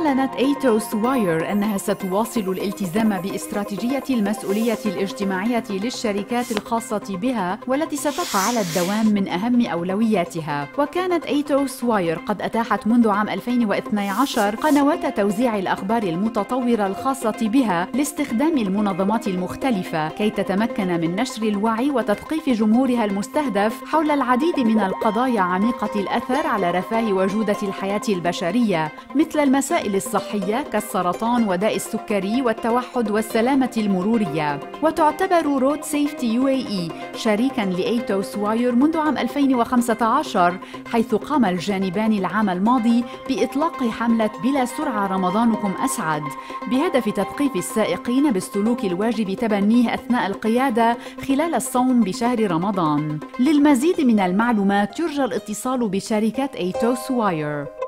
أعلنت أيتوس واير أنها ستواصل الالتزام باستراتيجية المسؤولية الاجتماعية للشركات الخاصة بها والتي ستقع على الدوام من أهم أولوياتها. وكانت أيتوس واير قد أتاحت منذ عام 2012 قنوات توزيع الأخبار المتطورة الخاصة بها لاستخدام المنظمات المختلفة كي تتمكن من نشر الوعي وتثقيف جمهورها المستهدف حول العديد من القضايا عميقة الأثر على رفاه وجودة الحياة البشرية، مثل المسائل الصحية كالسرطان وداء السكري والتوحد والسلامة المرورية. وتعتبر رود سيفتي UAE شريكاً لأيتوس واير منذ عام 2015، حيث قام الجانبان العام الماضي بإطلاق حملة بلا سرعة رمضانكم أسعد، بهدف تثقيف السائقين بالسلوك الواجب تبنيه أثناء القيادة خلال الصوم بشهر رمضان. للمزيد من المعلومات يرجى الاتصال بشركة أيتوس واير.